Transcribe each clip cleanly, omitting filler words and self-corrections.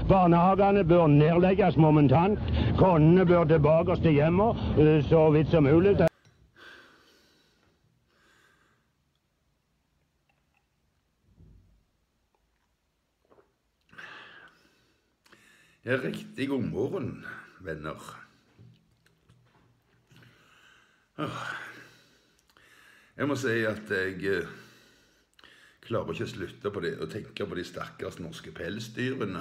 Barnehagene bør nedlegges momentant. Kondene bør tilbake til hjemmet så vidt som mulig. Ja, riktig god morgen, venner. Jeg må si at jeg klarer ikke å slutte på det og tenke på de stakkars norske pelsdyrene.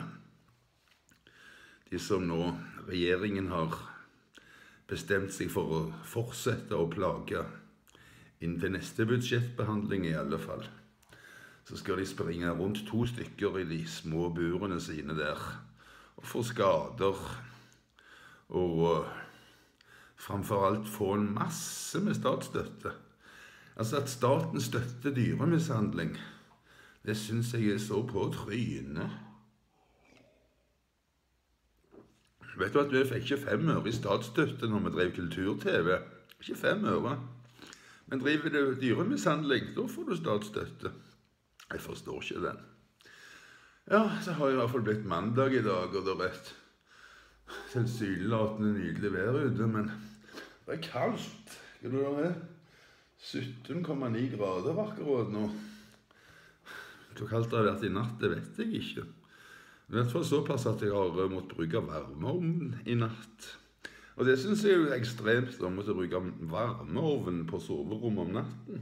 De som nå regjeringen har bestemt seg for å fortsette å plage inntil neste budsjettbehandling i alle fall. Så skal de springe rundt 2 stykker i de små burene sine der og få skader og framfor alt få en masse med statsstøtte. Altså at staten støtter dyremishandling, det synes jeg er så på trynet. Vet du at vi fikk ikke 5 øre i statsstøtte når vi drev kultur-TV? Ikke 5 øre. Men driver du dyremishandling, da får du statsstøtte. Jeg forstår ikke den. Ja, så har jeg i hvert fall blitt mandag i dag, og det er et tilsynelatende nydelig vær ute, men det er kaldt. Hva er det? 17,9 grader akkurat nå. Hvor kaldt det har vært i natt, det vet jeg ikke. I hvert fall såpass at jeg har måttet bruke varmeovn i natt. Og det synes jeg er ekstremt å måtte bruke varmeovn på soverommet om natten.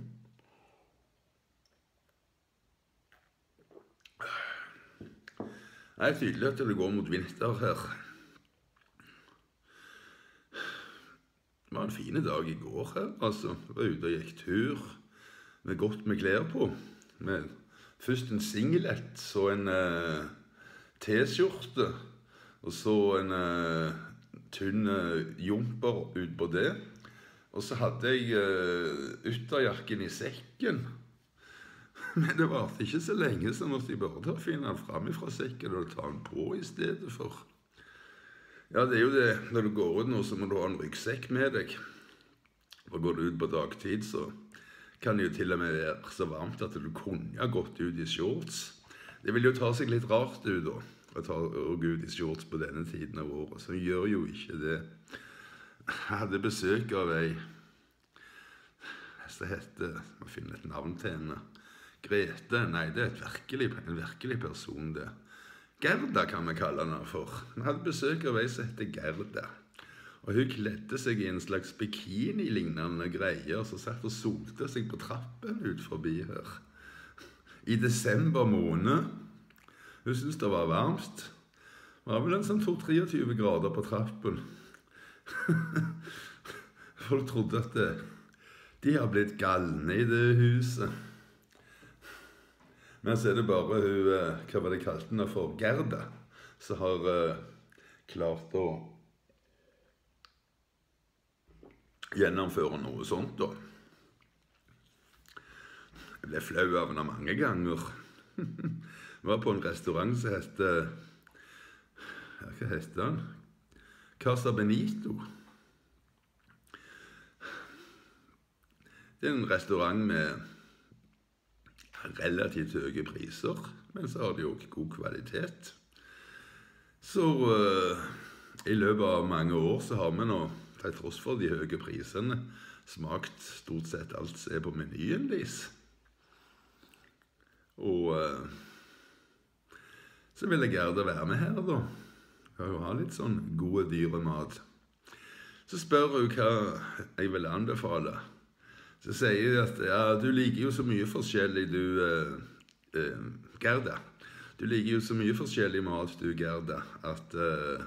Det er tydelig at det går mot vinter her. Det var en fin dag i går her, altså. Jeg var ute og gikk tur med godt med klær på. Med først en singlet, så en t-skjorte, og så en tynn jumper ut på det. Og så hadde jeg ytterjakken i sekken. Men det var ikke så lenge, så måtte jeg bare finne den frem fra sekken og ta den på i stedet for. Ja, det er jo det, når du går ut nå, så må du ha en ryggsekk med deg. For går du ut på dagtid, så kan det jo til og med være så varmt at du kunne ha gått ut i shorts. Det vil jo ta seg litt rart ut da, å gå ut i shorts på denne tiden av året, så gjør jo ikke det. Jeg hadde besøk av ei, som heter, må finne et navn til henne, Grete, nei, det er en virkelig person det. Gerda kan vi kalle henne for. Vi hadde besøk av ei som heter Gerda. Og hun kledde seg i en slags bikini-lignende greier, så satt og solte seg på trappen ut forbi her. I desember måned. Hun syntes det var varmt. Det var vel en sånn 23 grader på trappen. Folk trodde at de har blitt galne i det huset. Men så er det bare hun, hva var det kalt henne for, Gerda, som har klart å gjennomføre noe sånt da. Jeg ble flau av henne mange ganger. Jeg var på en restaurant som heter, hva heter den? Casa Benito. Det er en restaurant med relativt høye priser, men så har de også god kvalitet. Så i løpet av mange år så har vi nå, til tross for de høye prisene, smakt stort sett alt som er på menyen deres. Og så vil jeg gjerne være med her da. Jeg vil ha litt sånn gode dyremat. Så spør hun hva jeg vil anbefale. Så sier jeg at ja, du liker jo så mye forskjellig, du, Gerda. Du liker jo så mye forskjellig mat, du, Gerda, at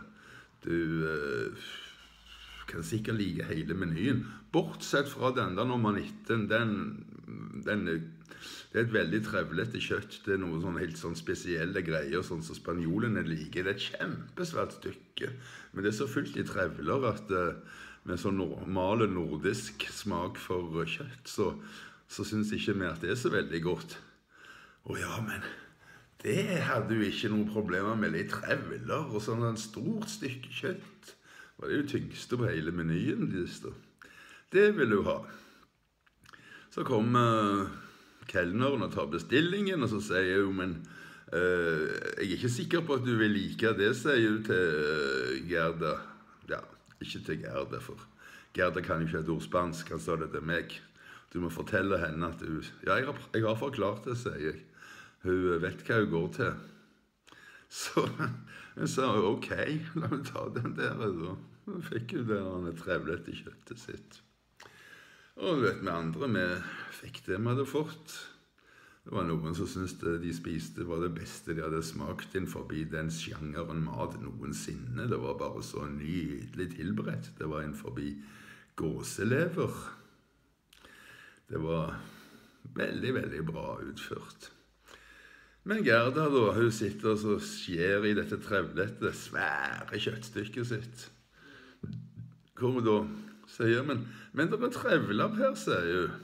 du kan sikkert like hele menyen. Bortsett fra den der nummer 19, det er et veldig trevlete kjøtt. Det er noen sånn helt sånn spesielle greier, sånn som spanjolene liker. Det er et kjempesvært stykke, men det er så fullt i trevler at med sånn normale nordisk smak for kjøtt, så synes ikke vi at det er så veldig godt. Å ja, men det hadde jo ikke noen problemer med litt trevler og sånn en stort stykke kjøtt. Det var det jo tyngste på hele menyen. Det vil du ha. Så kom kelneren og tar bestillingen, og så sier hun, men Jeg er ikke sikker på at du vil like det, sier du til Gerda. Ja, ikke til Gerda, for Gerda kan jo ikke et ord spansk, han sa det til meg. Du må fortelle henne at du... Ja, jeg har forklart det, sier jeg. Hun vet hva hun går til. Så hun sa, ok, la meg ta den der, da. Hun fikk jo det trevlete kjøttet sitt. Og du vet, med andre, vi fikk det vi hadde fått. Det var noen som syntes de spiste var det beste de hadde smakt inn forbi den sjangeren mat noensinne. Det var bare så nydelig tilberedt. Det var inn forbi gåselever. Det var veldig, veldig bra utført. Men Gerda da, hun sitter og så skjer i dette trevlete, svære kjøttstykket sitt. Hvor hun da sier, men det er trevler her, sier hun.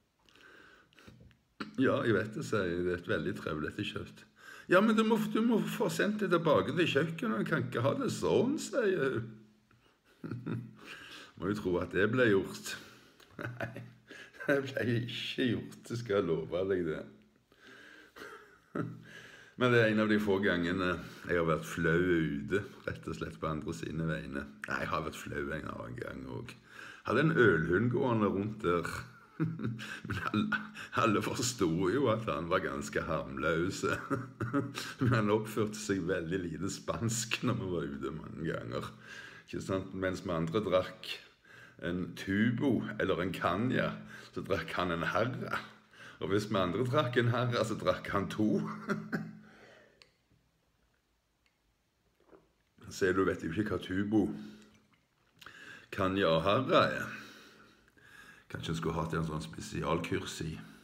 Ja, jeg vet det, sier jeg. Det er et veldig trevlete kjøtt. Ja, men du må få sendt det tilbake til kjøkkenet. Du kan ikke ha det sånn, sier hun. Må jo tro at det ble gjort. Nei, det ble ikke gjort, det skal jeg love deg det. Men det er en av de få gangene jeg har vært flau ute, rett og slett på andre sine vegne. Nei, jeg har vært flau en annen gang også. Jeg hadde en ølhund gående rundt der. Men alle forstod jo at han var ganske harmløs. Men han oppførte seg veldig lite spansk når vi var ute mange ganger. Ikke sant? Mens vi andre drakk en tubo eller en kanja, så drakk han en herra. Og hvis vi andre drakk en herra, så drakk han 2. Så du vet jo ikke hva tubo, kanja og herra er. Kanskje jeg skulle hatt en sånn spesialkurs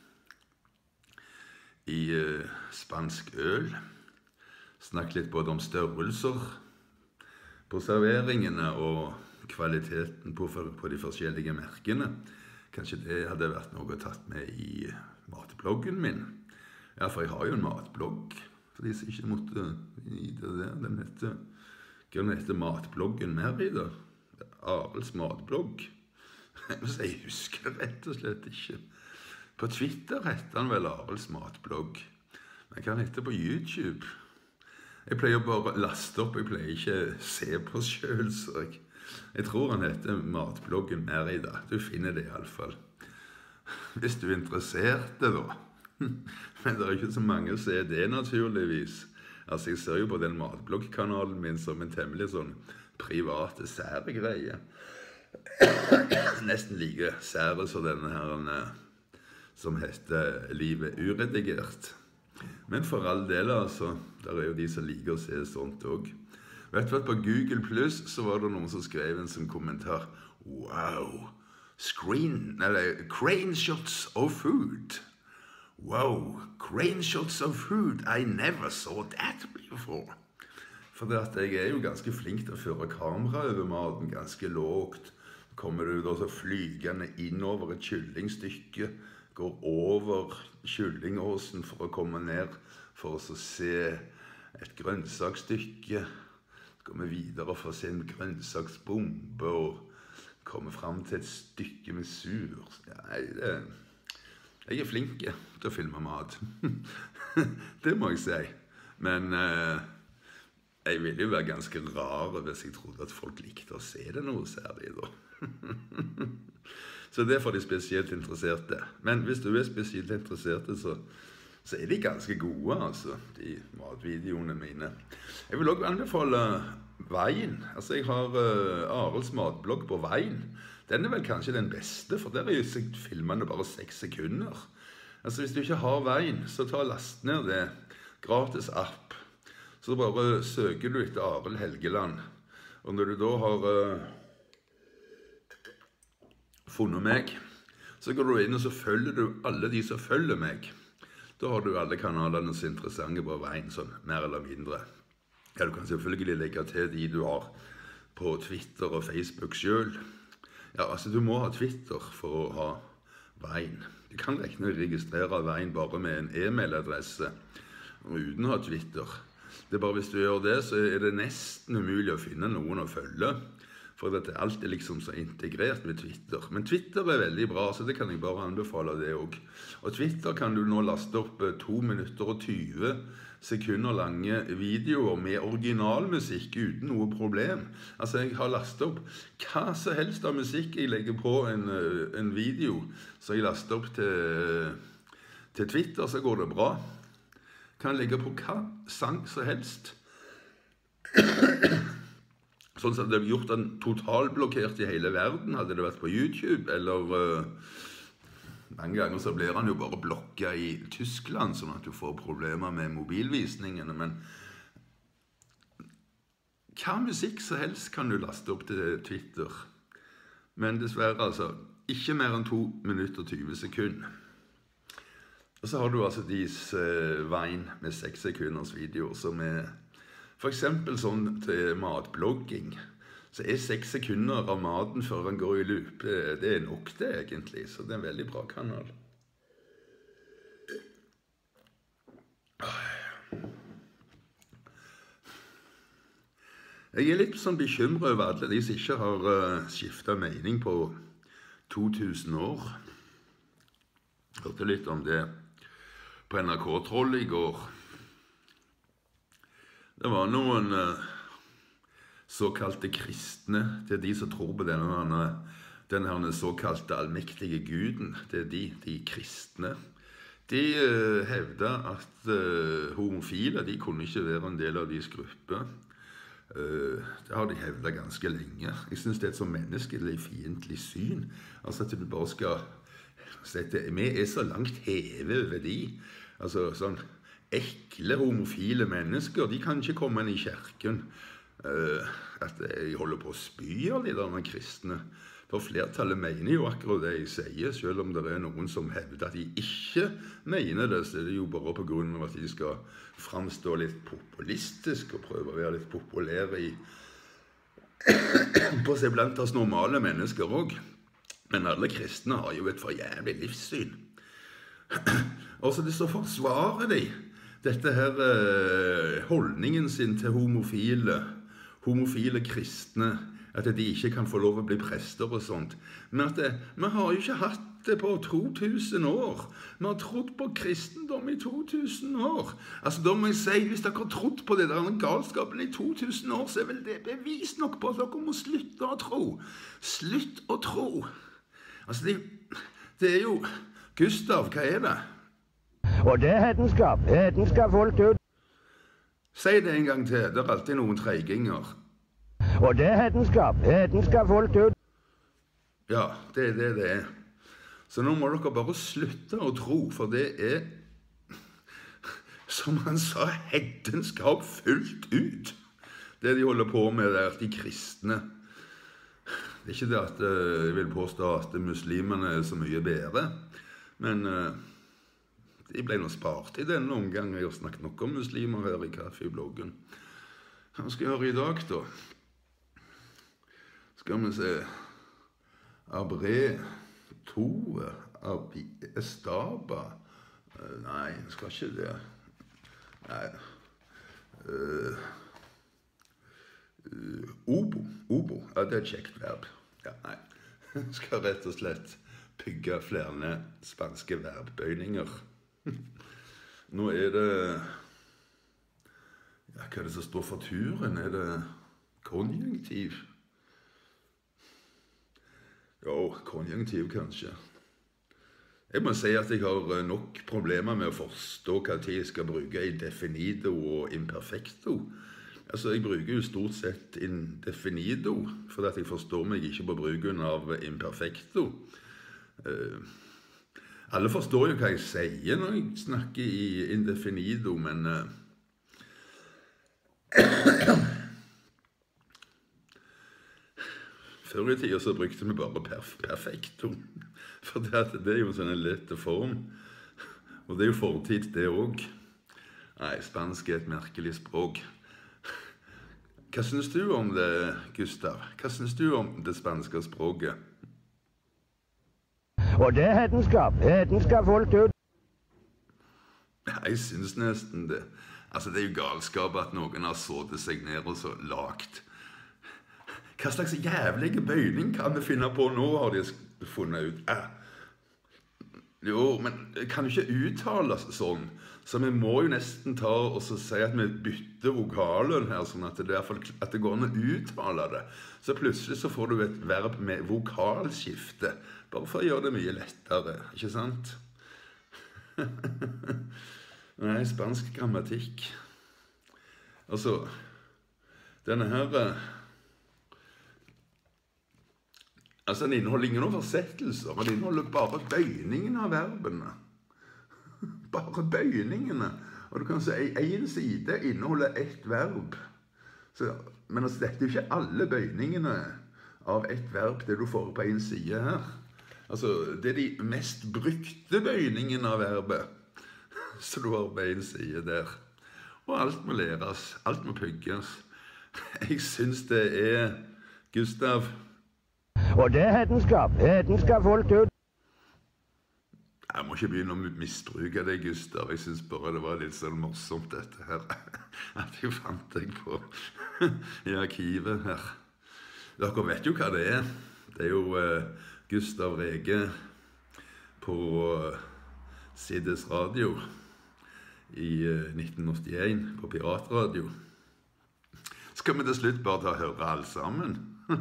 i spansk øl. Snakk litt både om størrelser på serveringene og kvaliteten på de forskjellige merkene. Kanskje det hadde vært noe tatt med i matbloggen min. Ja, for jeg har jo en matblogg, for de som ikke måtte vite det. Den heter Matbloggen Merida. Arels matblogg. Jeg husker rett og slett ikke. På Twitter heter han vel Arels matblogg. Men hva han heter på YouTube? Jeg pleier bare å laste opp, jeg pleier ikke se på selv, så jeg tror han heter Matbloggen Merida. Du finner det i alle fall. Hvis du er interessert da. Men det er ikke så mange som er det naturligvis. Altså, jeg ser jo på den matbloggkanalen min som en temmelig sånn private, sære greie. Nesten like sære som denne her som heter Livet uredigert. Men for all del, altså, der er jo de som liker å se sånt også. Vet du at på Google Plus så var det noen som skrev en sånn kommentar. Wow, crane shots of food. Wow, crane shots of food. I never saw that before. For det at jeg er jo ganske flink til å føre kamera over maten, ganske lågt. Kommer du da så flygende inn over et kyllingstykke, går over kyllingåsen for å komme ned, for å se et grønnsaksstykke, går vi videre for å se en grønnsaksbombe, og kommer frem til et stykke med sur. Ja, jeg er flink til å filme mat. Det må jeg si. Men jeg ville jo være ganske rar hvis jeg trodde at folk likte å se det noe særlig da. Så det er for de spesielt interesserte. Men hvis du er spesielt interesserte, så er de ganske gode, altså, de matvideoene mine. Jeg vil også anbefale Veien. Altså, jeg har Arels matblogg på Veien. Den er vel kanskje den beste, for der er jo filmene bare 6 sekunder. Altså, hvis du ikke har Veien, så ta og last ned det. Gratis app. Så bare søker du etter Arel Helgeland. Og når du da har funnet meg, så går du inn og så følger du alle de som følger meg. Da har du alle kanalene som er interessante på Veien, sånn mer eller mindre. Ja, du kan selvfølgelig legge til de du har på Twitter og Facebook selv. Ja, altså du må ha Twitter for å ha Veien. Du kan registrere Veien bare med en e-mailadresse, og uten å ha Twitter. Det er bare hvis du gjør det, så er det nesten umulig å finne noen å følge. For at alt er liksom så integrert med Twitter. Men Twitter er veldig bra, så det kan jeg bare anbefale det også. Og Twitter kan du nå laste opp 2 minutter og 20 sekunder lange videoer med originalmusikk uten noe problem. Altså, jeg har lastet opp hva som helst av musikk jeg legger på en video, så jeg laster opp til Twitter, så går det bra. Kan legge på hva sang som helst. Sånn at det hadde gjort den totalblokkert i hele verden, hadde det vært på YouTube, eller mange ganger så blir han jo bare blokket i Tyskland, sånn at du får problemer med mobilvisningene, men hva musikk som helst kan du laste opp til Twitter, men dessverre altså, ikke mer enn 2 minutter og 20 sekunder. Og så har du altså disse Vine med 6 sekunders videoer, som for eksempel sånn til matblogging. Så 6 sekunder av maten før han går i loop, det nok det egentlig, så det en veldig bra kanal. Jeg litt sånn bekymret over alle de som ikke har skiftet mening på 2000 år. Jeg hørte litt om det på NRK-troll i går. Det var noen såkalte kristne, det de som tror på denne såkalte allmektige guden, det de kristne. De hevdet at homofile, de kunne ikke være en del av deres gruppe. Det har de hevdet ganske lenge. Jeg synes det er et så menneskelig fiendtlig syn. Altså at du bare skal sette, vi så langt hevet ved de. Altså sånn ekle homofile mennesker, de kan ikke komme inn i kirken. At jeg holder på å spy av de der kristne. For flertallet mener jo akkurat det jeg sier, selv om det noen som hevder at de ikke mener det, så det jo bare på grunn av at de skal framstå litt populistisk og prøve å være litt populære på seg blant oss normale mennesker også. Men alle kristne har jo et for jævlig livssyn. Og så det så forsvarer de dette her holdningen sin til homofile kristne, at de ikke kan få lov å bli prester og sånt. Men at vi har jo ikke hatt det på 2000 år. Vi har trodd på kristendom i 2000 år. Altså da må jeg si, hvis dere har trodd på det der galskapen i 2000 år, så vel det bevis nok på at dere må slutte å tro. Slutt å tro. Altså det jo, Gustav, hva det? Og det hedenskap. Hedenskap fullt ut. Si det en gang til. Det alltid noen treiginger. Og det hedenskap. Hedenskap fullt ut. Ja, det Så nå må dere bare slutte å tro, for det som han sa, hedenskap fullt ut. Det de holder på med der, de kristne. Det ikke det at jeg vil påstå at muslimene så mye bedre, men de ble nå spart i denne omgang. Jeg har snakket nok om muslimer her i Kaffebloggen. Hva skal jeg høre i dag da? Skal vi se. Abre, Tove, Estaba. Nei, jeg skal ikke det. Nei. Obo. Ja, det et kjekt verb. Ja, nei. Jeg skal rett og slett bygge flere spanske verbbøyninger. Nå det ja, hva det som står for turen? Det konjunktiv? Jo, konjunktiv kanskje. Jeg må si at jeg har nok problemer med å forstå hva tid jeg skal bruke i definido og imperfecto. Altså, jeg bruker jo stort sett indefinido, for at jeg forstår meg ikke på bruken av imperfecto. Alle forstår jo hva jeg sier når jeg snakker i indefinido, men før i tiden så brukte vi bare perfekto, for det jo en sånn lett form, og det jo fortid det også. Nei, spansk et merkelig språk. Hva synes du om det, Gustav? Hva synes du om det spanske språket? Og det hedenskap. Hedenskap fullt ut. Jeg synes nesten det. Altså, det jo galskap at noen har såddet seg ned og så lagt. Hva slags jævlige bøyning kan vi finne på nå, har de funnet ut? Jo, men kan du ikke uttale sånn? Så vi må jo nesten ta og så si at vi bytter vokalen her, sånn at det, i hvert fall, at det går an å uttale det. Så plutselig så får du et verb med vokalskifte, bare for å gjøre det mye lettere, ikke sant? Nei, spansk grammatikk. Altså, denne her... Altså, den inneholder ingen oversettelser, den inneholder bare bøyningen av verbene. Bare bøyningene. Og du kan si en side inneholder ett verb. Så, men altså, dette er jo ikke alle bøyningene av ett verb, det du får på en side her. Altså, det er de mest brukte bøyningene av verbet. Så du har på en side der. Og alt må læres, alt må pugges. Jeg synes det er Gustav. Og det er hedenskap. Hedenskap fullt ut. Jeg må ikke begynne å misbruke det, Gustav. Jeg synes bare det var litt sånn morsomt dette her. At jeg fant deg på i arkivet her. Dere vet jo hva det er. Det er jo Gustav Rege på Sides Radio i 1981 på Piratradio. Skal vi til slutt bare ta og høre alle sammen?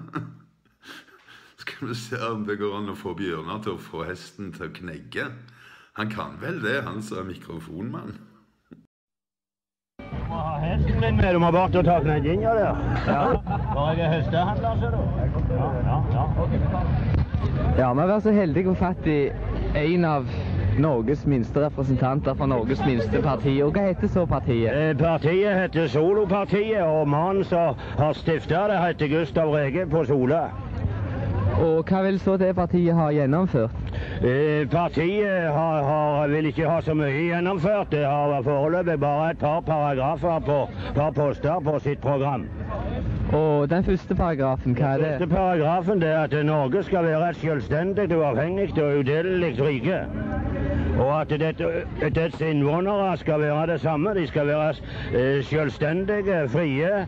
Skal vi se om det går an å få Bjørnar til å få hesten til å knegge. Han kan vel det, han som er mikrofonmann. Du må ha hesten din med, du må bort og ta knegginga der. Ja, bare jeg er hestehandler, ser du. Ja. Ja, vi har vært så heldige å få fatt i en av Norges minste representanter fra Norges minste parti. Og hva heter så partiet? Partiet heter Solopartiet, og mannen som har stiftet det heter Gustav Rege på Sola. Og hva vil så det partiet ha gjennomført? Partiet vil ikke ha så mye gjennomført. Det har foreløpig bare et par paragrafer på par poster på sitt program. Og den første paragrafen, hva er det? Den første paragrafen er at Norge skal være et selvstendig, uavhengig og udelelig rike. Og at dets innvånere skal være det samme. De skal være selvstendige, frie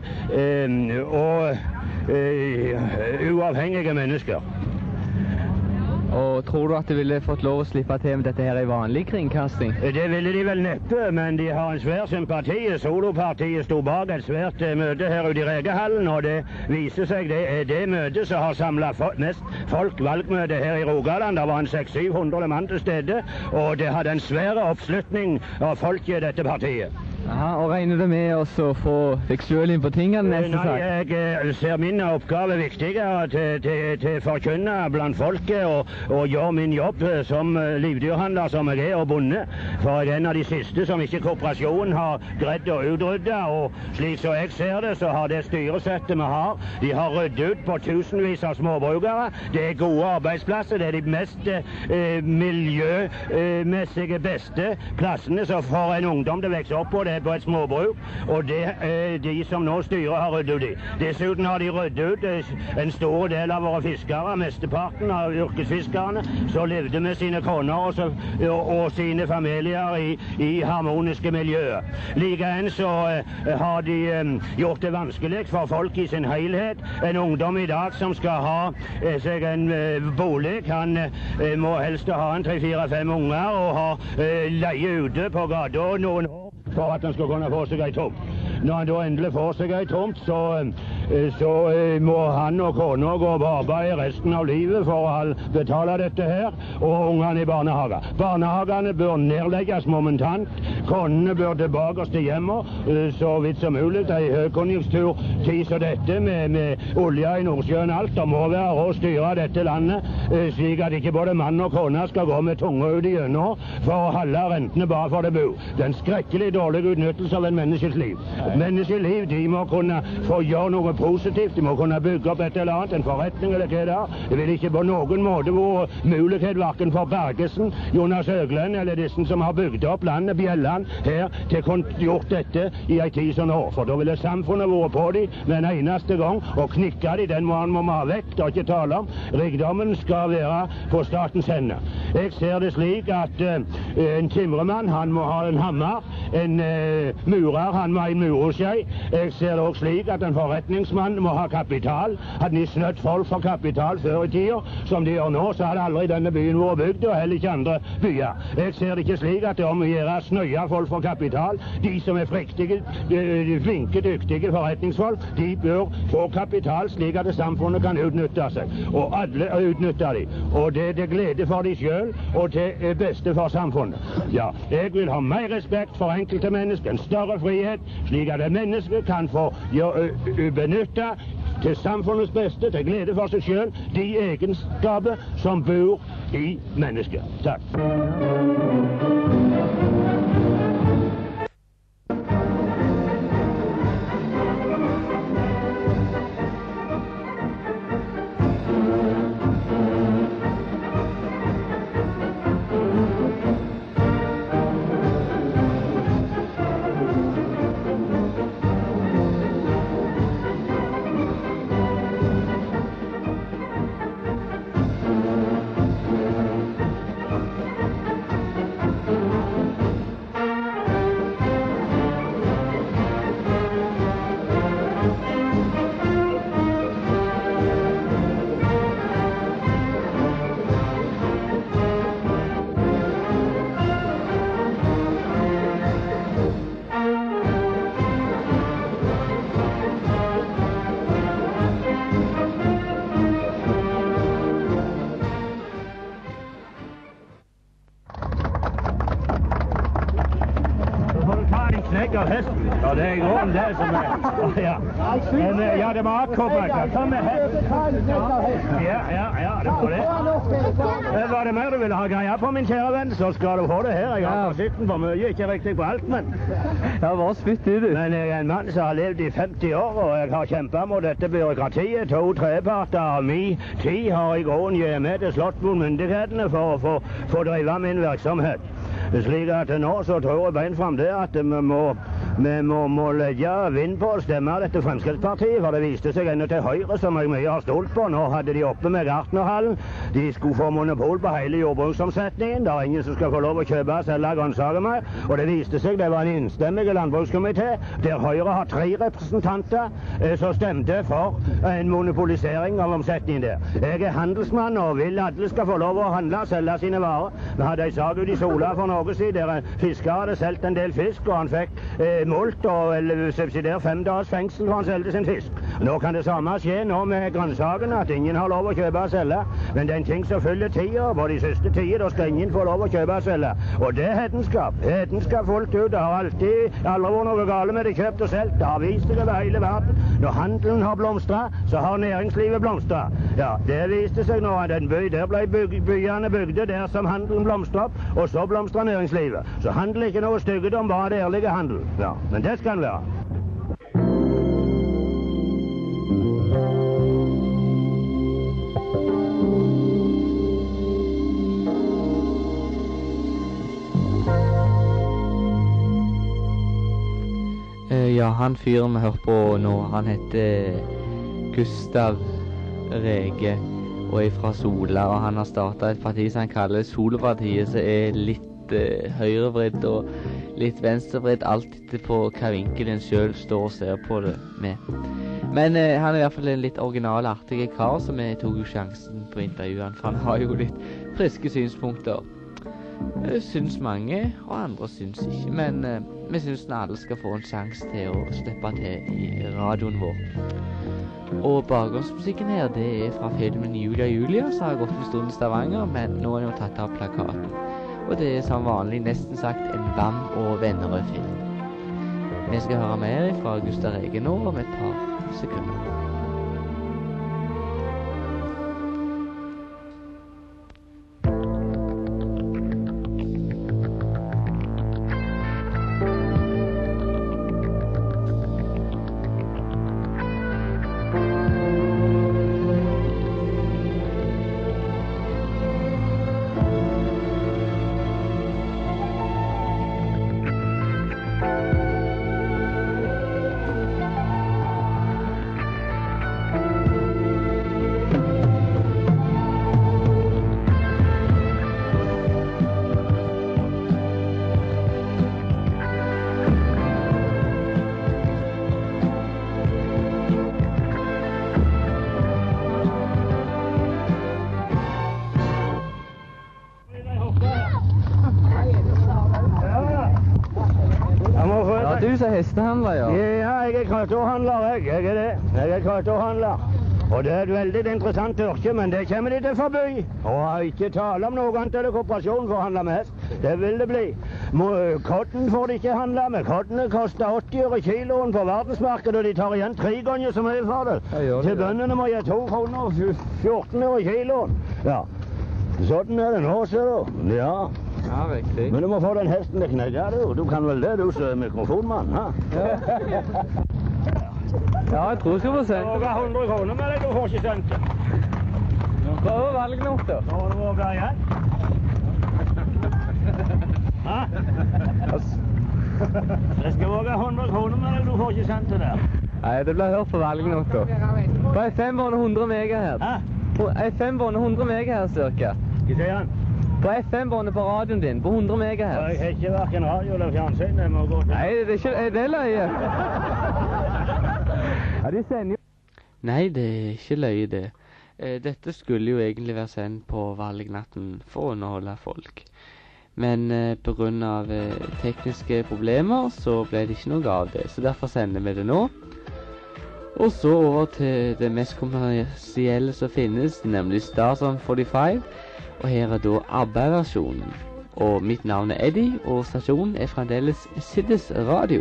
og uavhengige mennesker. Og tror du at de ville fått lov å slippe til med dette her i vanlig kringkasting? Det ville de vel neppe, men de har en svær sympati. Solopartiet sto bak et svært møte her ute i Regehallen, og det viser seg det er det møtet som har samlet mest folk, valgmøte her i Rogaland. Det var en 600-700 mann til stede, og det hadde en svær oppslutning av folk i dette partiet. Aha, og regner det med oss å få deg selv inn på tingene neste sak? Nei, jeg ser min oppgave viktigere til forkynne blant folket og gjøre min jobb som livdyrhandler som jeg er og bonde. For en av de siste som ikke korporasjonen har greid å utrydde, og slik som jeg ser det, så har det styresettet vi har, de har ryddet ut på tusenvis av småbrukere. Det er gode arbeidsplasser, det er de mest miljømessige beste plassene som får en ungdom til å vekse opp på. Det på et småbruk, og det de som nå styrer har ryddet ut i. Dessuten har de ryddet ut en stor del av våre fiskere, mesteparten av yrkesfiskerne, som levde med sine koner og sine familier i harmoniske miljøer. Likeens så har de gjort det vanskelig for folk i sin helhet. En ungdom i dag som skal ha seg en bolig, han må helst ha en 3-4-5 unger og ha leie ute på gata noen år for at han skal kunne få seg ei tomt. Når han da endelig får seg ei tomt, så må han og kona gå på arbeid resten av livet for å betale dette her, og ungene i barnehager. Barnehagene bør nedlegges momentant. Konene bør tilbake til hjemmet, så vidt som mulig. Det er høykonjunkturtid som dette, med olje i Nordsjøen alt. Det må være å styre dette landet, slik at ikke både mann og kone skal gå med tunga ut igjennom for å holde rentene bare for det bo. Det er en skrekkelig dårlig utnyttelse av en menneskes liv. Menneskeliv, de må kunne få gjøre noe positivt, de må kunne bygge opp et eller annet, en forretning eller hva det er. Det vil ikke på noen måte være mulighet hverken for Bergesen, Jonas Høgland eller disse som har bygd opp landet, Bjelland, her, til å gjort dette i en tid som nå. For da ville samfunnet vært på dem med en eneste gang, og knikke dem, den må vi ha vekk, det er ikke tale om. Rikdommen skal være på statens hender. Jeg ser det slik at en timremann, han må ha en hammer, en murer, han må ha en uroer seg. Jeg ser det også slik at en forretningsmann må ha kapital. Hadde de snøtt folk for kapital før i tida, som de gjør nå, så hadde aldri denne byen vært bygd, og heller ikke andre byer. Jeg ser det ikke slik at det er om å gjøre snøye folk for kapital. De som er friktige, flinke, dyktige forretningsfolk, de bør få kapital slik at samfunnet kan utnytte seg. Og alle utnytter de. Og det er til glede for de selv, og til beste for samfunnet. Ja, jeg vil ha mer respekt for enkelte mennesker, en større frihet, slik at et menneske kan få benytte til samfunnets beste, til glede for seg selv, de egenskaper som bor i mennesket. Takk. Av hesten. Ja, det er i grunnen det som er. Ja, ja det var akkurat. Kom med hesten. Ja, det var det. Var det mer du ville ha greia på, min kjære venn, så skal du få det her. Jeg har fasitten for mye, ikke riktig på alt, men... Ja, hva spytt i du? Men jeg er en mann som har levd i 50 år, og jeg har kjempet mot dette byråkratiet. 2/3 parter av min tid har i grunnen gitt med til slått mot myndighetene for å få drive min virksomhet. Slik at nå så tror jeg bein frem det at vi må legge vind på å stemme dette Fremskrittspartiet, for det viste seg enda til Høyre, som jeg mye har stolt på. Nå hadde de oppe med Gartnerhallen. De skulle få monopol på hele jordbruksomsetningen. Det er ingen som skal få lov å kjøpe og selge grønnsaker mer. Og det viste seg det var en innstemmig landbrukskomité, der Høyre har 3 representanter som stemte for en monopolisering av omsetningen der. Jeg er handelsmann og vil alle skal få lov å handle og selge sine varer. Vi hadde en sak ute i Sola for noe siden, der en fisker hadde solgt en del fisk, og han fikk mulkt og subsidiert 5 dagers fengsel for han solgte sin fisk. Nå kan det samme skje nå med grønnsakene, at ingen har lov å kjøpe og selge. Men det er en ting som følger tida, og på de siste tider, da skal ingen få lov å kjøpe og selge. Og det er hedenskap. Hedenskap fullt ut. Det har aldri vært noe gale med det kjøpt og solgt. Det har vist seg over hele verden. Når handelen har blomstret, så har næringslivet blomstret. Ja, det viste seg nå at en by, der ble byene bygde der som handelen blomstret opp, og så blomstret næringslivet. Så handel er ikke noe styggedom, bare det ærlige handel. Ja, men det skal den være. Ja, han fyren vi hører på nå, han heter Gustav Rege og er fra Sola, og han har startet et parti som han kaller Solpartiet, som er litt høyrevridd og litt venstrevridd, alt etter på hva vinkel en selv står og ser på det med. Men han er i hvert fall en litt original, artig kar, så vi tok jo sjansen på intervjuet, for han har jo litt friske synspunkter. Syns mange, og andre syns ikke, men vi syns alle skal få en sjanse til å slippe til i radioen vår. Og bakgrunnsmusikken her, det er fra filmen Julia Julia, som har gått en stund i Stavanger, men nå er den jo tatt av plakaten. Og det er som vanlig nesten sagt en Bam og Vennerød-film. Vi skal høre mer fra Gustav Rege nå om et par sekunder. du som er hestehandler, ja? Ja, jeg er krøtterhandler, jeg er det. Jeg er krøtterhandler. Og det er et veldig interessant yrke, men det kommer de til å forby. Og ikke tale om noe annet eller kooperasjon for å handle med hest. Det vil det bli. Kotten får de ikke handle med. Kottene koster 80 øre kiloen på verdensmarkedet, og de tar igjen 3 ganger så mye for det. Til bøndene må jeg 2 kroner og 14 øre kiloen. Ja, sånn er det nå, ser du. Ja. Ja, riktig. Men du må få den hesten til knegge, du. Du kan vel det, du som er mikrofonmann, ha? Ja, jeg tror jeg skal få sendt det. Det var 100 kroner med deg, du får ikke sendt det. Prøv å velge noe, da. Nå har du våget igjen. Hæ? Jeg skal våge 100 kroner med deg, du får ikke sendt det der. Nei, det blir hørt for velge noe, da. På FM-båndet 100 megahertz. Hæ? På FM-båndet 100 megahertz, cirka. Hva sier han? På FM-båndet på radioen din, på 100 megahertz. Jeg har ikke hverken radio eller fjernsyn, jeg må gå til... Nei, det er ikke... Det er løye. Ja, de sender jo... Nei, det er ikke løye, det. Dette skulle jo egentlig være sendt på valgnatten for å underholde folk. Men på grunn av tekniske problemer så ble det ikke noe av det, så derfor sender vi det nå. Og så over til det mest kommersielle som finnes, nemlig Starzone 45. Og her er da ABBA-versjonen. Og mitt navn er Eddie, og stasjonen er fremdeles Siddes Radio.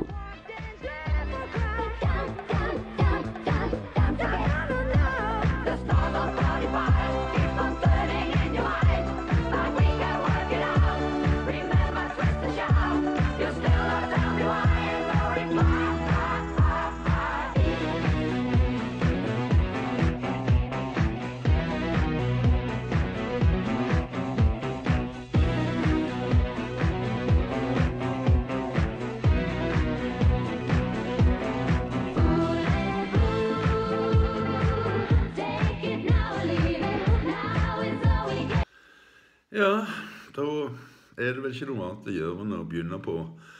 Ja, da er det vel ikke noe annet å gjøre enn å begynne på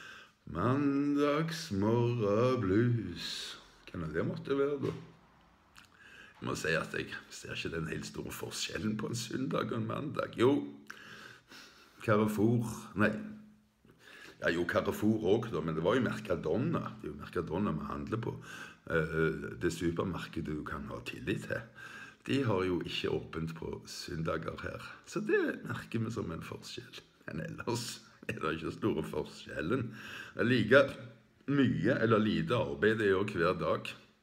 mandagsmorgenblues. Hva det måtte være da? Jeg må si at jeg ser ikke den helt store forskjellen på en søndag og en mandag. Jo, Carrefour, nei. Ja, jo, Carrefour også da, men det var jo Mercadona. Det er jo Mercadona vi handler på. Det supermarkedet du kan ha tillit til. De har jo ikke åpent på søndager her, så det merker vi som en forskjell. Men ellers er det ikke store forskjellen. Det er like mye eller lite arbeid det gjør hver dag.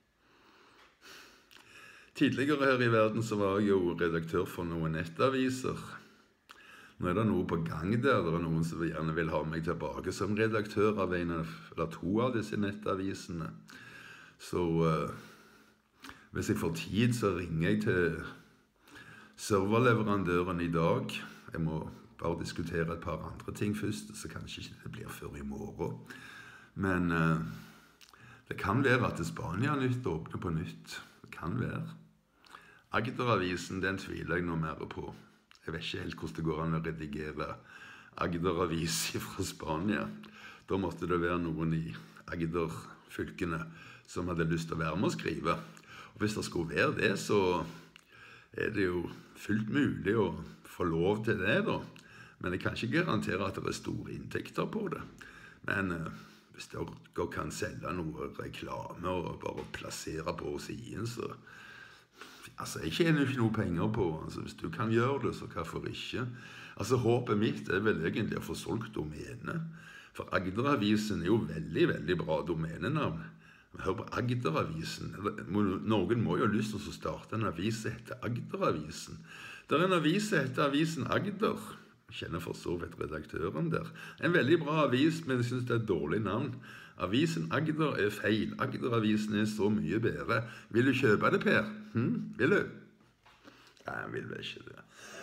Tidligere her i verden så var jeg jo redaktør for noen nettaviser. Nå er det noe på gang der. Det er noen som gjerne vil ha meg tilbake som redaktør av en eller 2 av disse nettavisene. Så... hvis jeg får tid, så ringer jeg til serverleverandøren i dag. Jeg må bare diskutere et par andre ting først, så kanskje ikke det blir før i morgen. Men det kan være at Spania-nytt åpner på nytt. Det kan være. Agderavisen, den tviler jeg noe mer på. Jeg vet ikke helt hvordan det går an å redigere Agderavis fra Spania. Da måtte det være noen i Agder-fylkene som hadde lyst til å være med å skrive. Og hvis det skulle være det, så er det jo fullt mulig å få lov til det da. Men jeg kan ikke garantere at det er store inntekter på det. Men hvis dere kan selge noe reklame og bare plassere på siden, så... Altså, jeg tjener jo ikke noe penger på, altså hvis du kan gjøre det, så hvorfor ikke? Altså, håpet mitt er vel egentlig å få solgt domene. For Agderavisen er jo veldig, veldig bra domenenavn. Hør på Agderavisen. Noen må jo ha lyst til å starte en avis som heter Agderavisen. Det er en avis som heter Avisen Agder. Jeg kjenner for så vidt redaktøren der. En veldig bra avis, men jeg synes det er et dårlig navn. Avisen Agder er feil. Agderavisen er så mye bedre. Vil du kjøpe det, Per? Vil du? Nei, jeg vil vel ikke det.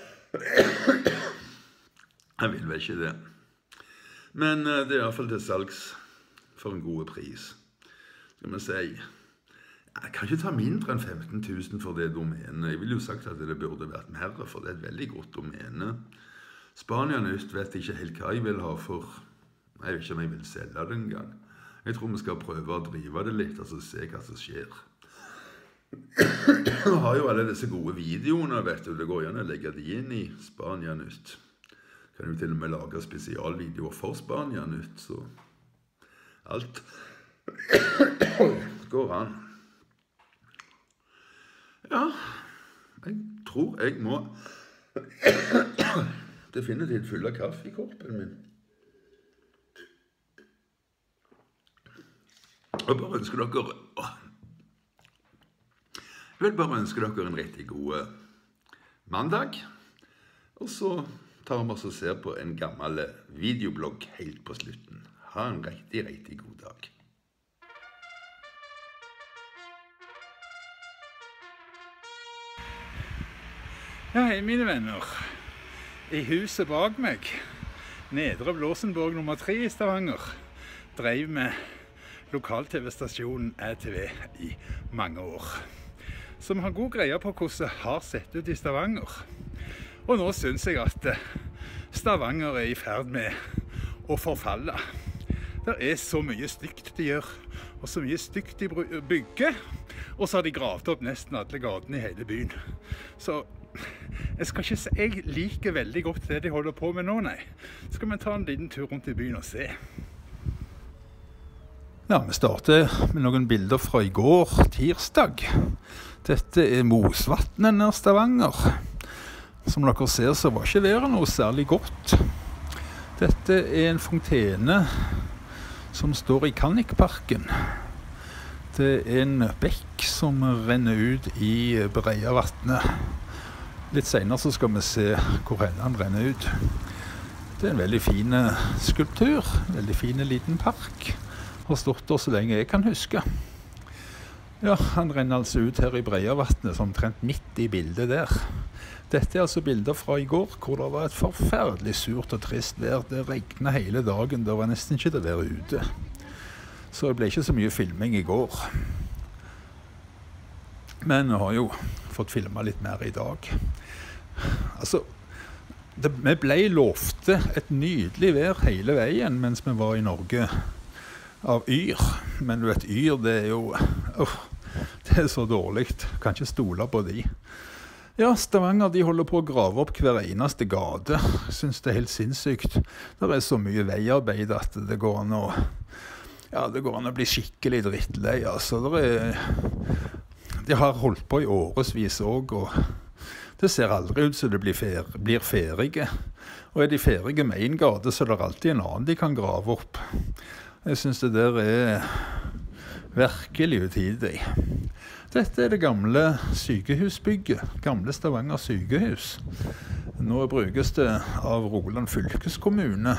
Jeg vil vel ikke det. Men det er i hvert fall til salgs for en god pris. Skal vi si, jeg kan ikke ta mindre enn 15 000 for det domenet. Jeg vil jo sagt at det burde vært mer, for det er et veldig godt domene. Spania-nytt vet jeg ikke helt hva jeg vil ha for. Jeg vet ikke om jeg vil selge det en gang. Jeg tror vi skal prøve å drive det litt, altså se hva som skjer. Jeg har jo alle disse gode videoene, vet du. Det går gjerne å legge de inn i Spania-nytt. Kan jo til og med lage spesialvideoer for Spania-nytt, så alt Går an. Ja, jeg tror jeg må definitivt fylle kaffekorpen min. Jeg vil bare ønske dere en riktig god mandag. Og så tar vi oss og ser på en gammel videoblogg helt på slutten. Ha en riktig, riktig god dag. Ja, hei mine venner. I huset bak meg, Nedre Blåsenborg nummer 3 i Stavanger, drev med lokal-tv-stasjonen ATV i mange år. Så vi har god greie på hvordan det har sett ut i Stavanger. Og nå synes jeg at Stavanger er i ferd med å forfalle. Det er så mye stygt de gjør, og så mye stygt de bygger, og så har de gravd opp nesten alle gatene i hele byen. Så jeg skal ikke si jeg liker veldig godt det de holder på med nå, nei. Skal vi ta en liten tur rundt i byen og se. Ja, vi starter med noen bilder fra i går, tirsdag. Dette er Mosvatnet nær Stavanger. Som dere ser så var ikke været noe særlig godt. Dette er en fontene som står i Kannikparken. Det er en bekk som renner ut i Breiavatnet. Litt senere så skal vi se hvor den renner ut. Det er en veldig fin skulptur, veldig fin liten park. Har stått der så lenge jeg kan huske. Ja, han renner altså ut her i Breiavatnet, som omtrent midt i bildet der. Dette er altså bilder fra i går, hvor det var et forferdelig surt og trist vær. Det regnet hele dagen, det var nesten ikke til å være ute. Så det ble ikke så mye filming i går. Men jeg har jo fått filmet litt mer i dag. Altså, vi ble lovte et nydelig vær hele veien mens vi var i Norge av Yr. Men du vet, Yr det er jo, det er så dårlig. Kan ikke stole på de. Ja, Stavanger de holder på å grave opp hver eneste gate. Jeg synes det er helt sinnssykt. Det er så mye veiarbeid at det går an å bli skikkelig drittlei. Altså, de har holdt på i årevis også, og det ser aldri ut som det blir ferdige. Og er de ferdige med en gate, så er det alltid en annen de kan grave opp. Jeg synes det der er virkelig utidig. Dette er det gamle sykehusbygget, gamle Stavanger sykehus. Nå brukes det av Rogaland fylkeskommune.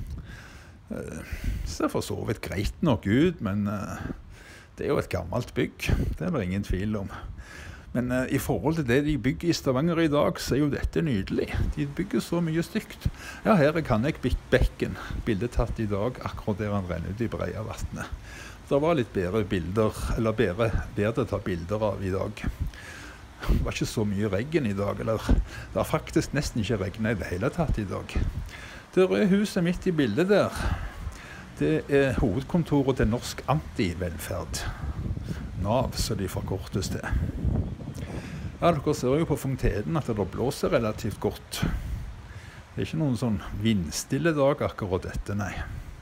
Det ser for så vidt greit nok ut, men det er jo et gammelt bygg, det er det ingen tvil om. Men i forhold til det de bygger i Stavanger i dag, så er jo dette nydelig. De bygger så mye stygt. Ja, her er Kannikbekken, bildet tatt i dag, akkurat der han renner ut i Breiavatnet. Det var litt bedre bilder, eller bedre å ta bilder av i dag. Det var ikke så mye regn i dag, eller det har faktisk nesten ikke regnet i det hele tatt i dag. Det røde huset midt i bildet der, det er hovedkontoret til Norsk Antivelferd. NAV, så de forkortes til. Ja, dere ser jo på fontenen at det blåser relativt godt. Det er ikke noen sånn vindstille dag akkurat dette, nei.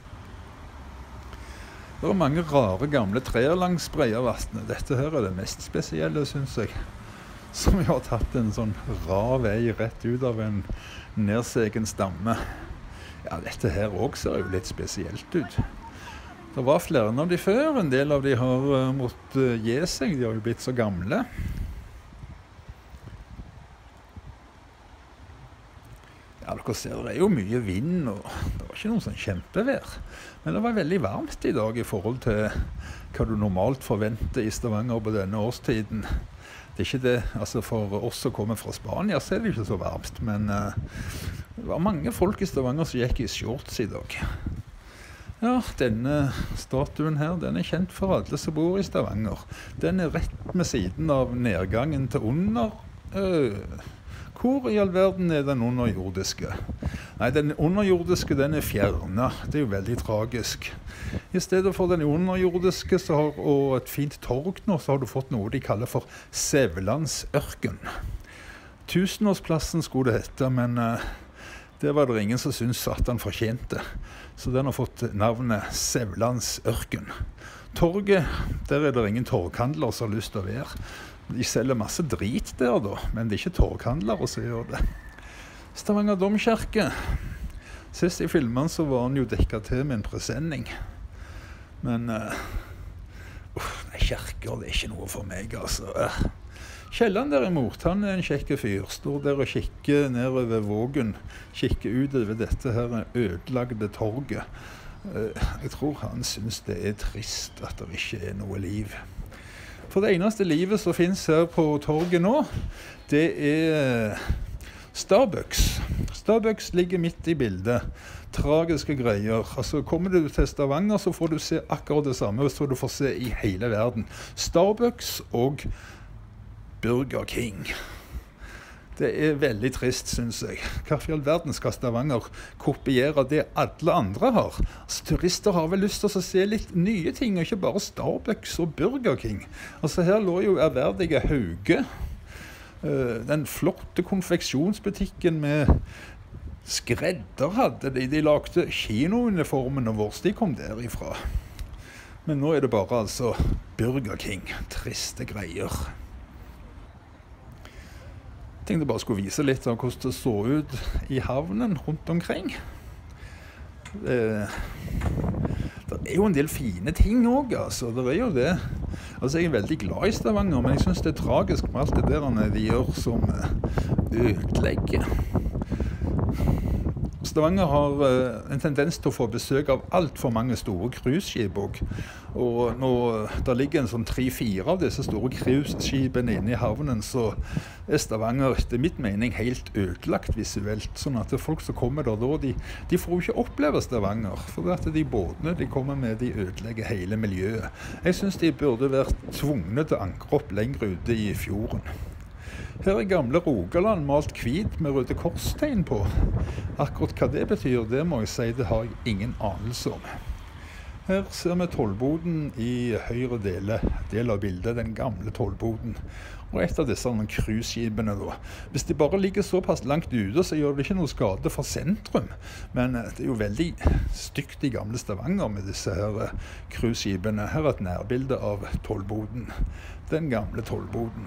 Det er mange rare gamle trær langs Breiavatnet. Dette her er det mest spesielle, synes jeg. Som vi har tatt en sånn rar vei rett ut av en nedsegen stamme. Ja, dette her også ser jo litt spesielt ut. Det var flere av de før, en del av de har måttet gi seg, de har jo blitt så gamle. Ja, dere ser, det er jo mye vind, og det var ikke noen sånn kjempevær. Men det var veldig varmt i dag i forhold til hva du normalt forventer i Stavanger på denne årstiden. Det er ikke det, altså for oss som kommer fra Spania, så er det ikke så varmt, men det var mange folk i Stavanger som gikk i shorts i dag. Ja, denne statuen her, den er kjent for alle som bor i Stavanger. Den er rett med siden av nedgangen til under. Hvor i all verden er den underjordiske? Nei, den underjordiske, den er fjernet. Det er jo veldig tragisk. I stedet for den underjordiske og et fint torg nå, så har du fått noe de kaller for Sævlandsørken. Tusenårsplassen skulle det hete, men det var det ingen som syntes at den fortjente. Så den har fått navnet Sævlandsørken. Torget, der er det ingen torghandler som har lyst til å være. De selger masse drit der da, men det er ikke torghandlere som gjør det. Stavanger domkirke. Sist I filmen så var han jo dekket til med en presenning. Men kirker, det er ikke noe for meg, altså. Kielland derimot, han er en kjekke fyr. Står der og kikker nedover vågen, kikker ut over dette her ødelagte torget. Jeg tror han synes det er trist at det ikke er noe liv. For det eneste livet som finnes her på torget nå, det er Starbucks. Starbucks ligger midt I bildet. Tragiske greier. Altså, kommer du til Stavanger, så får du se akkurat det samme som du får se I hele verden. Starbucks og Burger King. Det er veldig trist, synes jeg. Hvorfor I all verden skal Stavanger kopiere det alle andre har? Altså, turister har vel lyst til å se litt nye ting, og ikke bare Starbucks og Burger King. Altså, her lå jo ærverdige Hauge. Den flotte konfeksjonsbutikken med skredder hadde de. De lagde kinouniformene våre, de kom derifra. Men nå er det bare altså Burger King. Triste greier. Jeg tenkte bare skulle vise litt av hvordan det så ut I havnen rundt omkring. Det er jo en del fine ting også, altså. Det er jo det. Altså, jeg er veldig glad I Stavanger, men jeg synes det er tragisk med alt det der de gjør som ødelegger. Stavanger har en tendens til å få besøk av alt for mange store cruiseskip også. Og når det ligger en sånn 3-4 av disse store cruiseskipene inne I havnen, så er Stavanger, etter mitt mening, helt ødelagt visuelt. Sånn at folk som kommer der da, de får jo ikke oppleve Stavanger. For at de båtene de kommer med, de ødelegger hele miljøet. Jeg synes de burde vært tvungne til å ankre opp lenger ute I fjorden. Her gamle Rogaland malt hvit med røde korstegn på. Akkurat hva det betyr, det må jeg si, det har jeg ingen anelse om. Her ser vi tollboden I høyre del av bildet, den gamle tollboden. Og et av disse cruiseskipene da. Hvis de bare ligger såpass langt ute, så gjør det ikke noe skade for sentrum. Men det er jo veldig stygt I gamle Stavanger med disse her cruiseskipene. Her er et nærbilde av tollboden. Den gamle tollboden.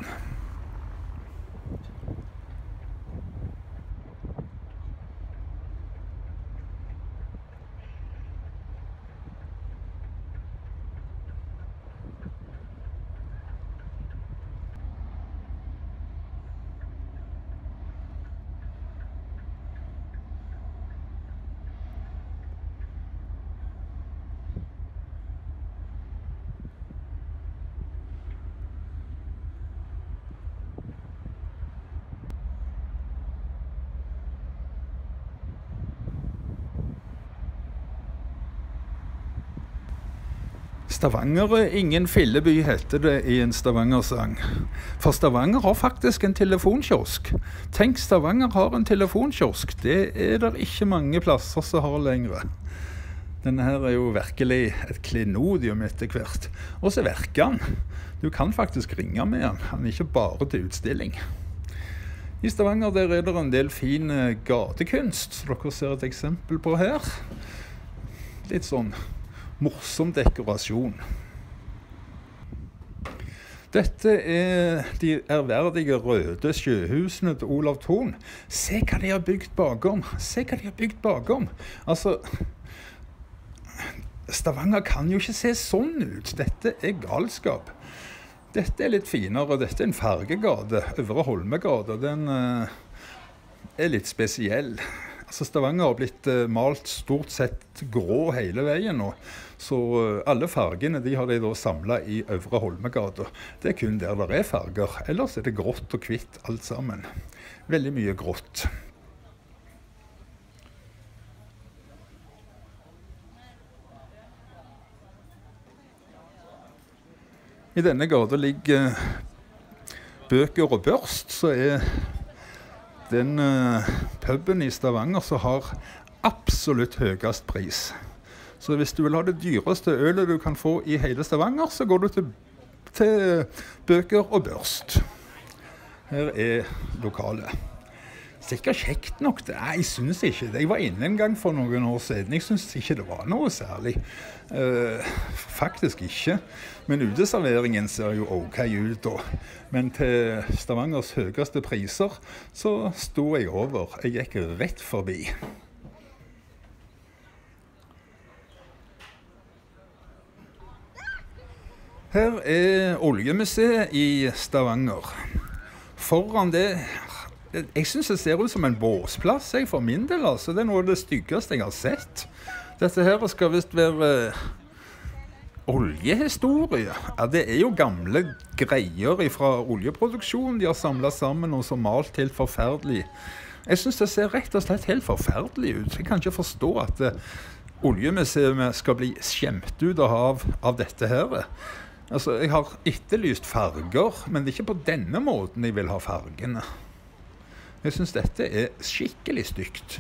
Stavanger er ingen filleby, heter det I en Stavanger-sang. For Stavanger har faktisk en telefonkiosk. Tenk, Stavanger har en telefonkiosk. Det er der ikke mange plasser som har lenger. Denne her er jo virkelig et klenodium etter hvert. Og så virker han. Du kan faktisk ringe med han. Han er ikke bare til utstilling. I Stavanger der er det en del fin gatekunst, som dere ser et eksempel på her. Litt sånn morsom dekorasjon. Dette er de ærverdige røde sjøhusene til Olav Thon. Se hva de har bygd bakom. Se hva de har bygd bakom. Altså, Stavanger kan jo ikke se sånn ut. Dette er galskap. Dette er litt finere. Dette er en fargegade. Øvre Holmegade. Den er litt spesiell. Altså, Stavanger har blitt malt stort sett grå hele veien nå, så alle fargene de har de da samlet I Øvre Holmegade. Det er kun der det er farger, ellers er det grått og hvitt alt sammen. Veldig mye grått. I denne gata ligger Bøker og Børst, så er den puben I Stavanger som har absolutt høyest pris. Så hvis du vil ha det dyreste ølet du kan få I hele Stavanger, så går du til Bøker og Børst. Her er lokalet. sikkert kjekt nok det. Nei, jeg synes ikke det. Jeg var inne en gang for noen år siden. Jeg synes ikke det var noe særlig. Faktisk ikke. Men uteserveringen ser jo ok ut da. Men til Stavangers høyeste priser så sto jeg over. Jeg gikk rett forbi. Her er Oljemuseet i Stavanger. Foran det, jeg synes det ser ut som en båsplass, for min del. Altså. Det er noe av det styggeste jeg har sett. Dette her skal visst være oljehistorie. Ja, det er jo gamle greier fra oljeproduksjonen de har samlet sammen og som malt helt forferdelig. Jeg synes det ser rett og slett helt forferdelig ut. Jeg kan ikke forstå at Oljemuseet skal bli skjemt ut av dette her. Altså, jeg har etterlyst farger, men det er ikke på denne måten jeg vil ha fargene. Jeg synes dette er skikkelig stygt.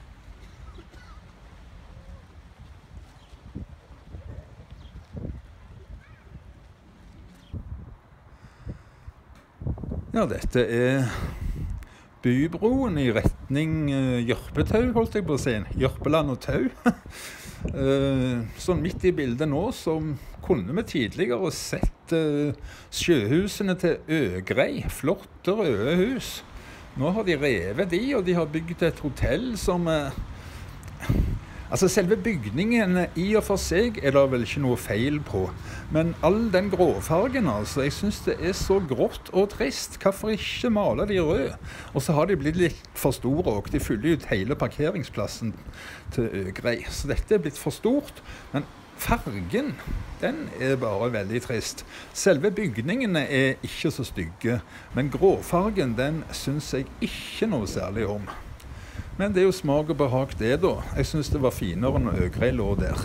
Ja, dette er bybroen i retning Jørpetau, holdt jeg på å si. Jørpeland og Tau. Sånn midt i bildet nå, som kunne vi tidligere sett sjøhusene til Øgrei, flotte røde hus. Nå har de revet de, og de har bygget et hotell som... Altså selve bygningen i og for seg er det vel ikke noe feil på, men all den gråfargen, altså, jeg synes det er så grått og trist. Hvorfor ikke male de røde? Og så har de blitt litt for store, og de fyller ut hele parkeringsplassen til Øgrei. Så dette er blitt for stort, men fargen, den er bare veldig trist. Selve bygningene er ikke så stygge, men gråfargen, den synes jeg ikke noe særlig om. Men det er jo smak og behag det da. Jeg synes det var finere når Øgrei lå der.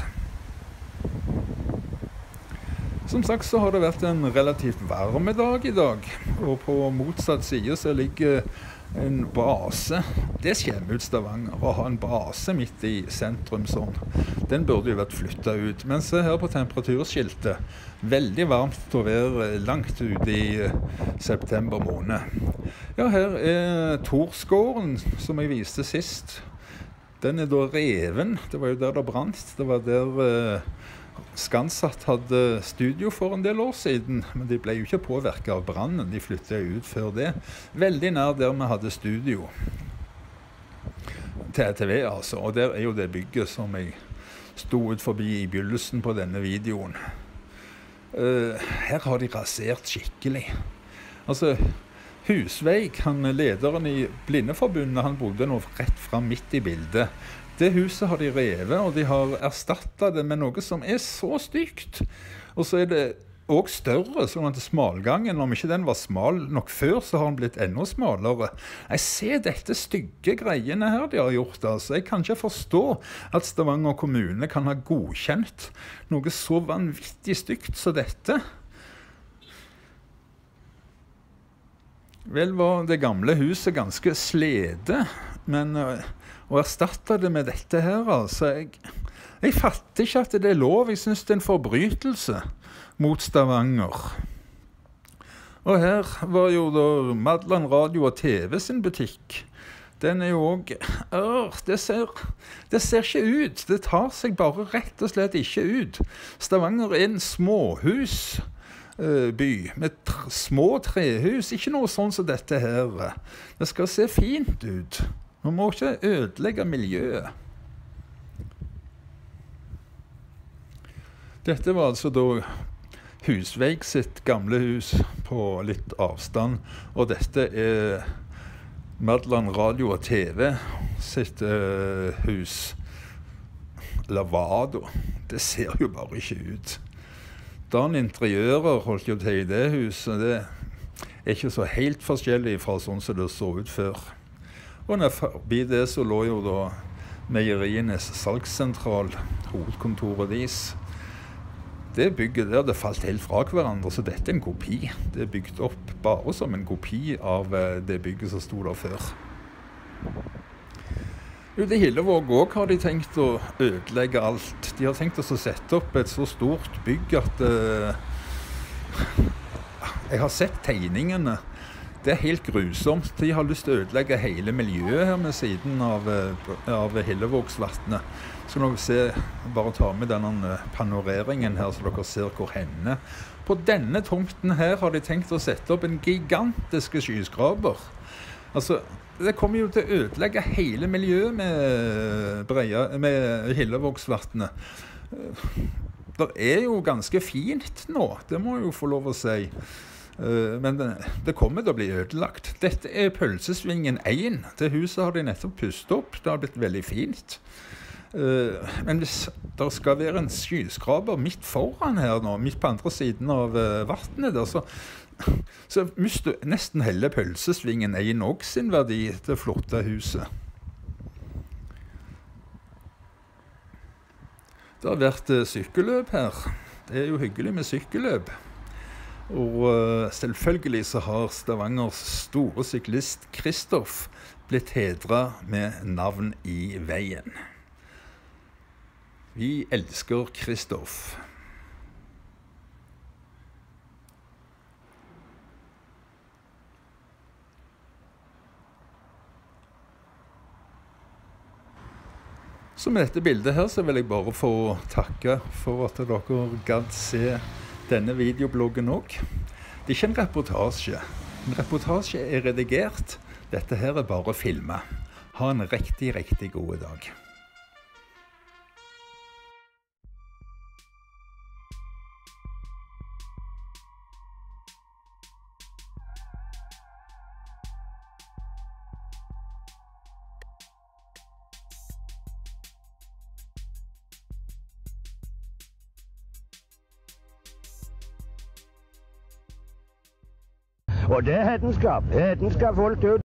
Som sagt så har det vært en relativt varme dag i dag, og på motsatt side så ligger en base. Det skjemmer ut Stavanger å ha en base midt i sentrum sånn. Den burde jo vært flyttet ut. Men se her på temperaturskiltet. Veldig varmt til å være langt ute i september måned. Ja, her er Torsgården som jeg viste sist. Den er da reven. Det var jo der det brant. Det var der Skansatt hadde studio for en del år siden, men de ble jo ikke påvirket av brannen. De flyttet ut før det. Veldig nær der vi hadde studio. TTV altså, og der er jo det bygget som jeg stod ut forbi i begynnelsen på denne videoen. Her har de rasert skikkelig. Altså, Husveig, lederen i Blindeforbundet, han bodde nå rett frem midt i bildet. Det huset har de revet, og de har erstattet det med noe som er så stygt. Og så er det også større, sånn at smalgangen, om ikke den var smal nok før, så har den blitt enda smalere. Jeg ser dette stygge greiene her de har gjort, altså. Jeg kan ikke forstå at Stavanger kommune kan ha godkjent noe så vanvittig stygt som dette. Vel var det gamle huset ganske slede, men å erstatte det med dette her, altså, jeg fatter ikke at det er lov. Jeg synes det er en forbrytelse mot Stavanger. Og her var jo da Madland Radio og TV sin butikk. Den er jo også, det ser ikke ut. Det tar seg bare rett og slett ikke ut. Stavanger er en småhus by med små trehus, ikke noe sånn som dette her. Det skal se fint ut. Man må ikke ødelegge miljøet. Dette var altså da Husveig sitt gamle hus på litt avstand, og dette er Madland Radio og TV sitt hus. Lavado. Det ser jo bare ikke ut. Dan interiører holdt jo til i det huset, det er ikke så helt forskjellig fra sånn som det så ut før. Og forbi det så lå jo da Meierienes salgssentral, hovedkontoret deres. Det bygget der, det falt helt fra hverandre, så dette er en kopi. Det er bygd opp bare som en kopi av det bygget som stod der før. Ute i Hillevåg også har de tenkt å ødelegge alt. De har tenkt å sette opp et så stort bygg at jeg har sett tegningene. Det er helt grusomt. De har lyst til å ødelegge hele miljøet her med siden av Hillevågsvatnet. Så nå se, bare ta med denne panoreringen her, så dere ser hvor henne. På denne tomten her har de tenkt å sette opp en gigantisk skyskraper. Altså, det kommer jo til å ødelegge hele miljøet med Hillevågsvatnet. Det er jo ganske fint nå, det må jeg jo få lov å si. Men det kommer til å bli ødelagt. Dette er Pølsesvingen 1. Det huset har de nettopp pustet opp. Det har blitt veldig fint. Men hvis det skal være en skyskraper midt foran her nå, midt på andre siden av vattnet der, så mister nesten hele Pølsesvingen 1 også sin verdi, det flotte huset. Det har vært sykkelløp her. Det er jo hyggelig med sykkelløp. Og selvfølgelig så har Stavangers store syklist Kristoff blitt hedret med navn i veien. Vi elsker Kristoff. Så med dette bildet her så vil jeg bare få takke for at dere gadd se denne videobloggen også. Det er ikke en reportasje. En reportasje er redigert. Dette her er bare filmet. Ha en riktig, riktig god dag. Og det er hedenskap. Hedenskap fullt ut.